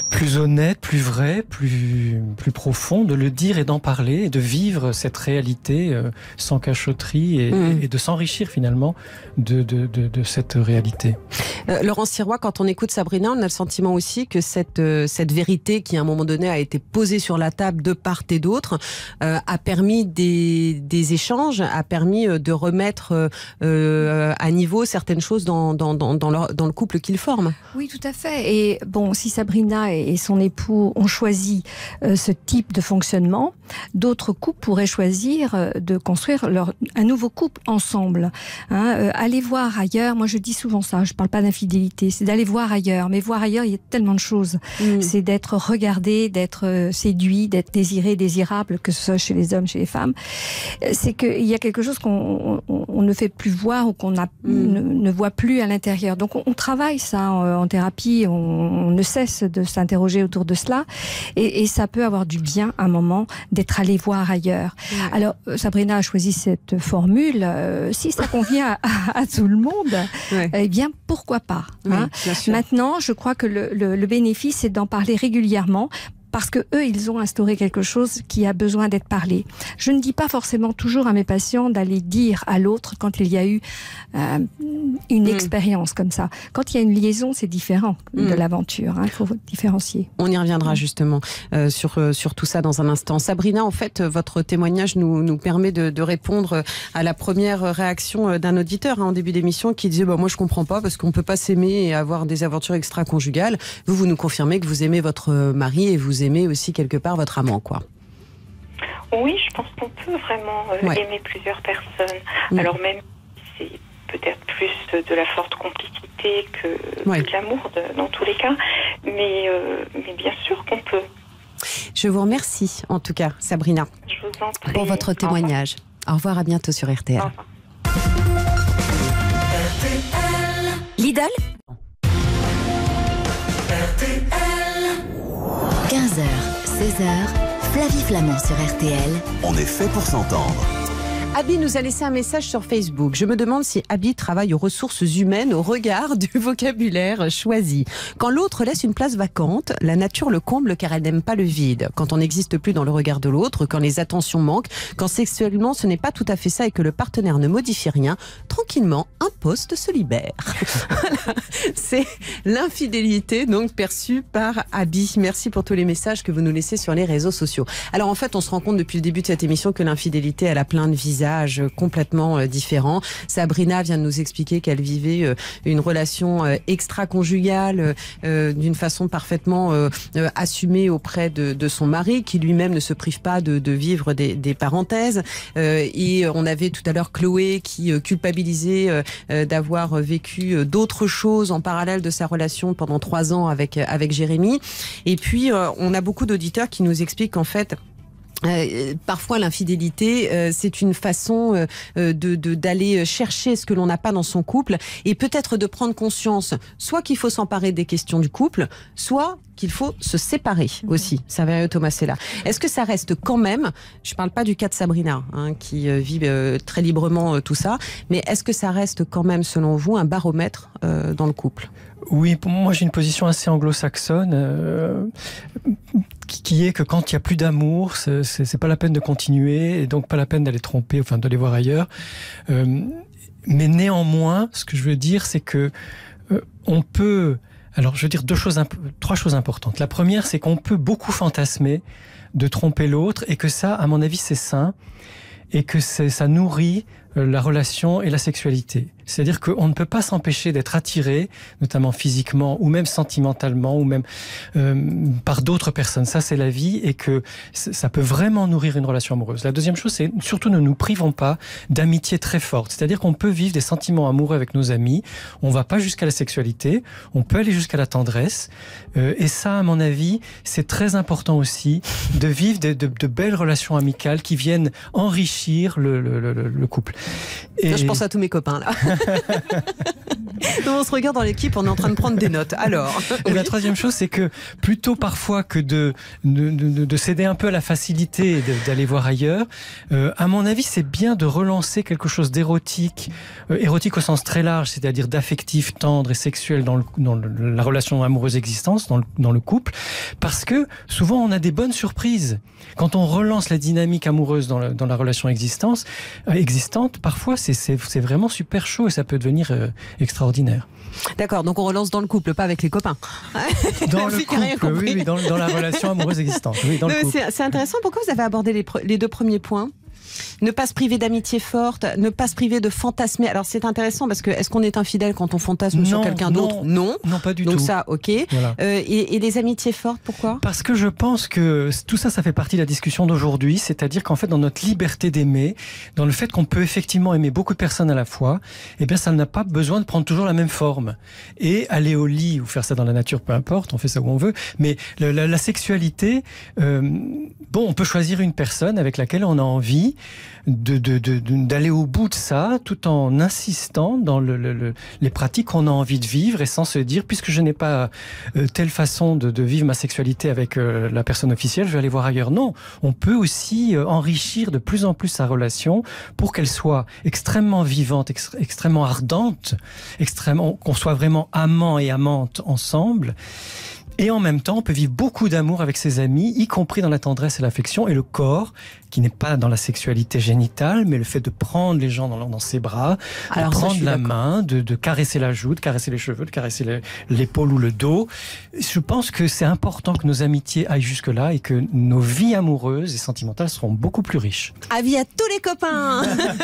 plus honnête, plus vrai, plus, plus profond, de le dire et d'en parler, et de vivre cette réalité euh, sans cachotterie et, mmh. et de s'enrichir finalement de, de, de, de cette réalité. Euh, Laurence Sirois, quand on écoute Sabrina, on a le sentiment aussi que cette, euh, cette vérité qui à un moment donné a été posée sur la table de part et d'autre euh, a permis des, des échanges, a permis de remettre euh, à niveau certaines choses dans, dans, dans, dans, leur, dans le couple qu'ils forment. Oui, tout à fait. Et bon, si Sabrina et son époux ont choisi euh, ce type de fonctionnement, d'autres couples pourraient choisir euh, de construire leur, un nouveau couple ensemble. Hein, euh, aller voir ailleurs, moi je dis souvent ça, je ne parle pas d'infidélité, c'est d'aller voir ailleurs. Mais voir ailleurs, il y a tellement de choses. Mmh. C'est d'être regardé, d'être euh, séduit, d'être désiré, désirable, que ce soit chez les hommes, chez les femmes. C'est qu'il y a quelque chose qu'on on, on ne fait plus voir ou qu'on a, mmh. ne, ne voit plus à l'intérieur. Donc on, on travaille ça en, en thérapie, on, on ne cesse de s'interroger autour de cela, et, et ça peut avoir du bien à un moment d'être allé voir ailleurs. Ouais. Alors Sabrina a choisi cette formule, euh, si ça convient à, à, à tout le monde, ouais. eh bien pourquoi pas. Oui, hein. Maintenant, je crois que le, le, le bénéfice, c'est d'en parler régulièrement, parce que eux, ils ont instauré quelque chose qui a besoin d'être parlé. Je ne dis pas forcément toujours à mes patients d'aller dire à l'autre quand il y a eu euh, une mmh. expérience comme ça. Quand il y a une liaison, c'est différent mmh. de l'aventure. Il hein, faut différencier. On y reviendra justement euh, sur, euh, sur tout ça dans un instant. Sabrina, en fait, votre témoignage nous, nous permet de, de répondre à la première réaction d'un auditeur hein, en début d'émission qui disait bah, « moi je comprends pas parce qu'on ne peut pas s'aimer et avoir des aventures extra-conjugales ». Vous, vous nous confirmez que vous aimez votre mari et vous aimez aussi quelque part votre amant, quoi. Oui, je pense qu'on peut vraiment euh, ouais. aimer plusieurs personnes. Mmh. Alors même si c'est peut-être plus de la forte complicité que, ouais. que de l'amour de, dans tous les cas, mais, euh, mais bien sûr qu'on peut. Je vous remercie en tout cas, Sabrina, je vous en prie. pour votre témoignage. Au revoir, Au revoir à bientôt sur R T L. Lidl quinze heures, seize heures, Flavie Flamand sur R T L. On est fait pour s'entendre. Abby nous a laissé un message sur Facebook. Je me demande si Abby travaille aux ressources humaines au regard du vocabulaire choisi. Quand l'autre laisse une place vacante, la nature le comble car elle n'aime pas le vide. Quand on n'existe plus dans le regard de l'autre, quand les attentions manquent, quand sexuellement ce n'est pas tout à fait ça et que le partenaire ne modifie rien, tranquillement, un poste se libère. Voilà. C'est l'infidélité donc perçue par Abby. Merci pour tous les messages que vous nous laissez sur les réseaux sociaux. Alors en fait, on se rend compte depuis le début de cette émission que l'infidélité, elle a plein de visages complètement différents. Sabrina vient de nous expliquer qu'elle vivait une relation extra-conjugale d'une façon parfaitement assumée auprès de, de son mari, qui lui-même ne se prive pas de, de vivre des, des parenthèses. Et on avait tout à l'heure Chloé qui culpabilisait d'avoir vécu d'autres choses en parallèle de sa relation pendant trois ans avec, avec Jérémy. Et puis, on a beaucoup d'auditeurs qui nous expliquent qu'en fait, Euh, parfois l'infidélité euh, c'est une façon euh, de, de, d'aller chercher ce que l'on n'a pas dans son couple et peut-être de prendre conscience soit qu'il faut s'emparer des questions du couple, soit qu'il faut se séparer aussi. Saverio Tomasella. Est-ce que ça reste quand même, je ne parle pas du cas de Sabrina hein, qui euh, vit euh, très librement euh, tout ça, mais est-ce que ça reste quand même selon vous un baromètre euh, dans le couple ? Oui, pour moi j'ai une position assez anglo-saxonne euh, qui est que quand il n'y a plus d'amour, c'est, c'est, c'est pas la peine de continuer et donc pas la peine d'aller tromper, enfin d'aller voir ailleurs. Euh, mais néanmoins, ce que je veux dire, c'est que euh, on peut. Alors, je veux dire deux choses, trois choses importantes. La première, c'est qu'on peut beaucoup fantasmer de tromper l'autre et que ça, à mon avis, c'est sain et que c'est, ça nourrit la relation et la sexualité. C'est-à-dire qu'on ne peut pas s'empêcher d'être attiré, notamment physiquement ou même sentimentalement ou même euh, par d'autres personnes. Ça, c'est la vie et que ça peut vraiment nourrir une relation amoureuse. La deuxième chose, c'est surtout ne nous privons pas d'amitié très forte. C'est-à-dire qu'on peut vivre des sentiments amoureux avec nos amis. On ne va pas jusqu'à la sexualité. On peut aller jusqu'à la tendresse. Euh, et ça, à mon avis, c'est très important aussi de vivre de, de, de belles relations amicales qui viennent enrichir le, le, le, le couple. Et... Je pense à tous mes copains là. Donc on se regarde dans l'équipe, on est en train de prendre des notes. Alors, et la troisième chose, c'est que plutôt parfois que de, de, de, de céder un peu à la facilité et de- d'aller voir ailleurs, euh, à mon avis, c'est bien de relancer quelque chose d'érotique, euh, érotique au sens très large, c'est-à-dire d'affectif, tendre et sexuel dans, le, dans le- la relation amoureuse existence, dans le, dans le couple, parce que souvent on a des bonnes surprises. Quand on relance la dynamique amoureuse dans, le- dans la relation existence, euh, existante, parfois c'est c'est- c'est vraiment super chaud et ça peut devenir euh, extraordinaire. d'accord, donc on relance dans le couple, pas avec les copains. Dans La le fille qui a rien couple, compris. oui, oui, dans, dans la relation amoureuse existante. Oui, dans Non, le mais couple. c'est c'est intéressant. Pourquoi vous avez abordé les, pre- les deux premiers points ? Ne pas se priver d'amitié forte, ne pas se priver de fantasmer. Alors c'est intéressant parce que est-ce qu'on est infidèle quand on fantasme sur Non, quelqu'un non. d'autre ? Non. Non, pas du Donc tout. ça, ok. Voilà. Euh, et, et les amitiés fortes, pourquoi ? Parce que je pense que tout ça, ça fait partie de la discussion d'aujourd'hui, c'est-à-dire qu'en fait, dans notre liberté d'aimer, dans le fait qu'on peut effectivement aimer beaucoup de personnes à la fois, eh bien, ça n'a pas besoin de prendre toujours la même forme. Et aller au lit ou faire ça dans la nature, peu importe, on fait ça où on veut, mais le- la, la sexualité, euh, bon, on peut choisir une personne avec laquelle on a envie de, de, de, de- d'aller au bout de ça, tout en insistant dans le, le, le- les pratiques qu'on a envie de vivre et sans se dire, puisque je n'ai pas euh, telle façon de, de vivre ma sexualité avec euh, la personne officielle, je vais aller voir ailleurs. Non, on peut aussi euh, enrichir de plus en plus sa relation pour qu'elle soit extrêmement vivante, ex- extrêmement ardente, extrêmement, qu'on soit vraiment amant et amante ensemble. Et en même temps, on peut vivre beaucoup d'amour avec ses amis, y compris dans la tendresse et l'affection, et le corps, qui n'est pas dans la sexualité génitale, mais le fait de prendre les gens dans, dans ses bras, Alors de ça, je prendre suis la d'accord. main, de, de caresser la joue, de caresser les cheveux, de caresser le- l'épaule ou le dos. Je pense que c'est important que nos amitiés aillent jusque-là et que nos vies amoureuses et sentimentales seront beaucoup plus riches. Avis à tous les copains.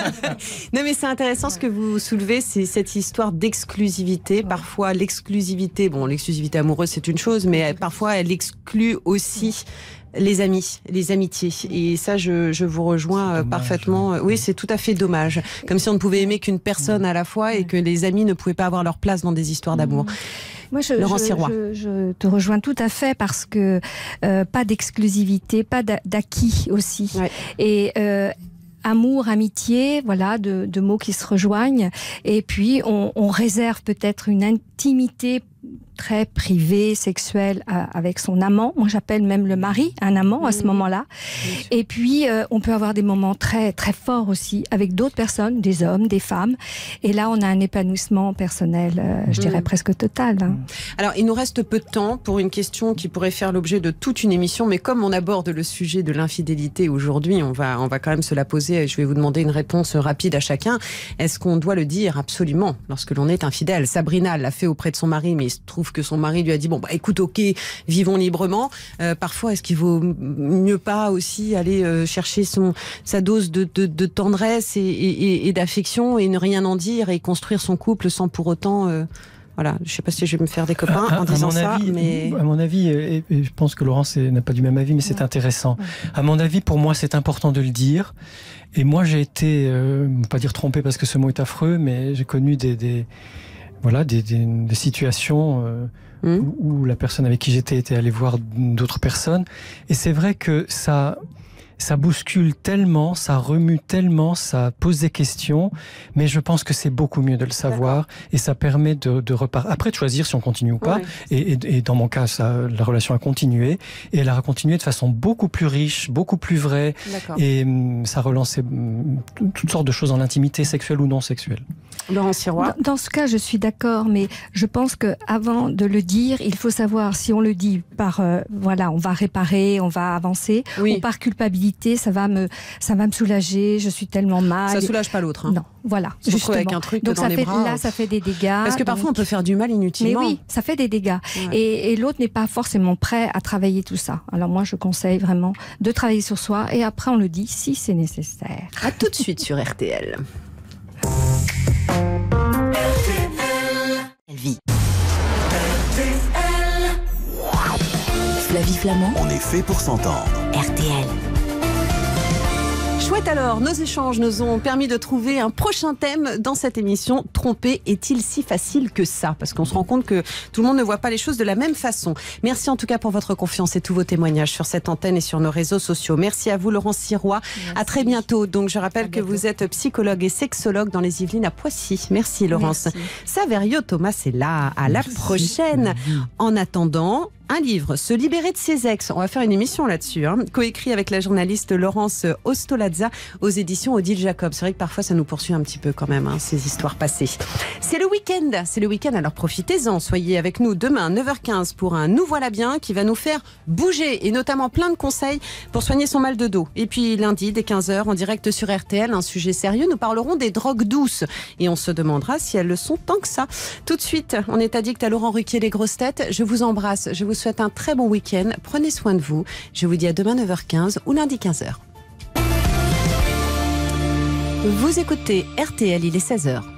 Non mais c'est intéressant ce que vous soulevez, c'est cette histoire d'exclusivité. Parfois l'exclusivité, bon l'exclusivité amoureuse c'est une chose, mais parfois elle exclut aussi les amis, les amitiés. Et ça, je, je vous rejoins euh, dommage. parfaitement. Oui, c'est tout à fait dommage. Comme si on ne pouvait aimer qu'une personne à la fois et que les amis ne pouvaient pas avoir leur place dans des histoires d'amour. Moi, je, Laurent je, Sirois. je, je te rejoins tout à fait parce que euh, pas d'exclusivité, pas d'a- d'acquis aussi. Ouais. Et euh, amour, amitié, voilà, deux de mots qui se rejoignent. Et puis, on, on réserve peut-être une intimité très privée, sexuelle à- avec son amant. Moi, j'appelle même le mari un amant à ce Mmh. moment-là. Et puis, euh, on peut avoir des moments très, très forts aussi avec d'autres personnes, des hommes, des femmes. Et là, on a un épanouissement personnel, euh, je dirais Mmh. presque total. hein. Alors, il nous reste peu de temps pour une question qui pourrait faire l'objet de toute une émission, mais comme on aborde le sujet de l'infidélité aujourd'hui, on va, on va quand même se la poser. Je vais vous demander une réponse rapide à chacun. Est-ce qu'on doit le dire absolument lorsque l'on est infidèle ? Sabrina l'a fait auprès de son mari, mais il se trouve que son mari lui a dit bon bah écoute, ok, vivons librement. Euh, parfois, est-ce qu'il vaut mieux pas aussi aller euh, chercher son sa dose de, de, de tendresse et, et, et d'affection et ne rien en dire et construire son couple sans pour autant euh, voilà, je sais pas si je vais me faire des copains À- en à disant mon ça, avis, mais à mon avis, et, et je pense que Laurence est- n'a pas du même avis, mais c'est intéressant. À mon avis, pour moi, c'est important de le dire. Et moi, j'ai été, euh, pas dire trompé parce que ce mot est affreux, mais j'ai connu des, des voilà, des, des, des situations euh, Mmh. où, où la personne avec qui j'étais était allée voir d'autres personnes. Et c'est vrai que ça, ça bouscule tellement, ça remue tellement, ça pose des questions, mais je pense que c'est beaucoup mieux de le savoir et ça permet de, de repartir. Après, de choisir si on continue ou pas. Ouais. Et, et, et dans mon cas, ça, la relation a continué et elle a continué de façon beaucoup plus riche, beaucoup plus vraie. D'accord. Et hum, ça relançait hum, tout- toutes sortes de choses en intimité, sexuelle ou non sexuelle. Laurent Sirois. Dans, dans ce cas, je suis d'accord, mais je pense que avant de le dire, il faut savoir si on le dit par euh, voilà, on va réparer, on va avancer, Oui. ou par culpabilité, ça va me ça va me soulager, je suis tellement mal. Ça soulage pas l'autre. Hein. Non, voilà, Se retrouver justement. avec un truc Donc dans ça les fait bras. là, ça fait des dégâts. Parce que parfois, donc- on peut faire du mal Mais inutilement. oui, ça fait des dégâts. Ouais. Et, et l'autre n'est pas forcément prêt à travailler tout ça. Alors moi, je conseille vraiment de travailler sur soi et après on le dit si c'est nécessaire. À tout de suite sur R T L. Elle vit. Flavie Flamand, On est fait pour s'entendre. R T L. Chouette alors, nos échanges nous ont permis de trouver un prochain thème dans cette émission. Tromper est-il si facile que ça? Parce qu'on se rend compte que tout le monde ne voit pas les choses de la même façon. Merci en tout cas pour votre confiance et tous vos témoignages sur cette antenne et sur nos réseaux sociaux. Merci à vous Laurence Sirois. Merci. À très bientôt. Donc je rappelle que vous êtes psychologue et sexologue dans les Yvelines à Poissy. Merci Laurence. Merci. Saverio Thomas est là. À la Merci. prochaine. En attendant, un livre, Se libérer de ses ex. On va faire une émission là-dessus, hein, coécrit avec la journaliste Laurence Ostolazza aux éditions Odile Jacob. C'est vrai que parfois ça nous poursuit un petit peu quand même, hein, ces histoires passées. C'est le week-end, c'est le week-end, alors profitez-en. Soyez avec nous demain neuf heures quinze pour un Nous voilà bien qui va nous faire bouger et notamment plein de conseils pour soigner son mal de dos. Et puis lundi dès quinze heures en direct sur R T L, un sujet sérieux, nous parlerons des drogues douces et on se demandera si elles le sont tant que ça. Tout de suite, on est addict à Laurent Ruquier, les grosses têtes. Je vous embrasse, je vous Je vous souhaite un très bon week-end. Prenez soin de vous. Je vous dis à demain neuf heures quinze ou lundi quinze heures. Vous écoutez R T L, il est seize heures.